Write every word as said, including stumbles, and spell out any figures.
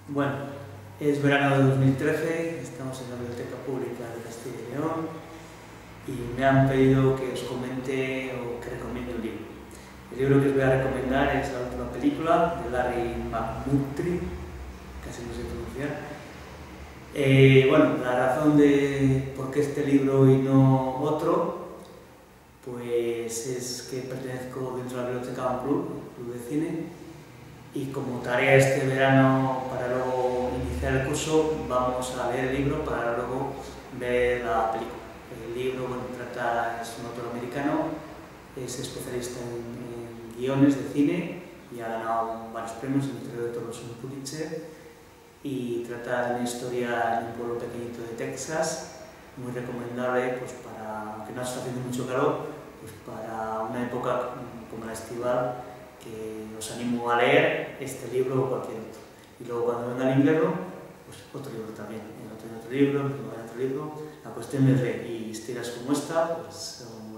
Bueno, es verano de dos mil trece, estamos en la Biblioteca Pública de Castilla y León y me han pedido que os comente o que recomiende un libro. El libro que os voy a recomendar es la última película de Larry McMurtry, casi no sé pronunciar. Eh, bueno, la razón de por qué este libro y no otro, pues es que pertenezco dentro de la biblioteca a un club, un club de cine, y como tarea este verano para luego iniciar el curso vamos a leer el libro para luego ver la película. El libro, bueno, trata, es un autor americano, es especialista en, en guiones de cine y ha ganado varios premios, entre otros un Pulitzer, y trata de una historia en un pueblo pequeñito de Texas, muy recomendable pues para, aunque no está haciendo mucho calor, pues para una época como la estival, que os animo a leer este libro o cualquier otro. Y luego cuando venga el invierno, pues otro libro también, en otro, en otro libro, en otro libro. La cuestión es de, y historias como esta, pues son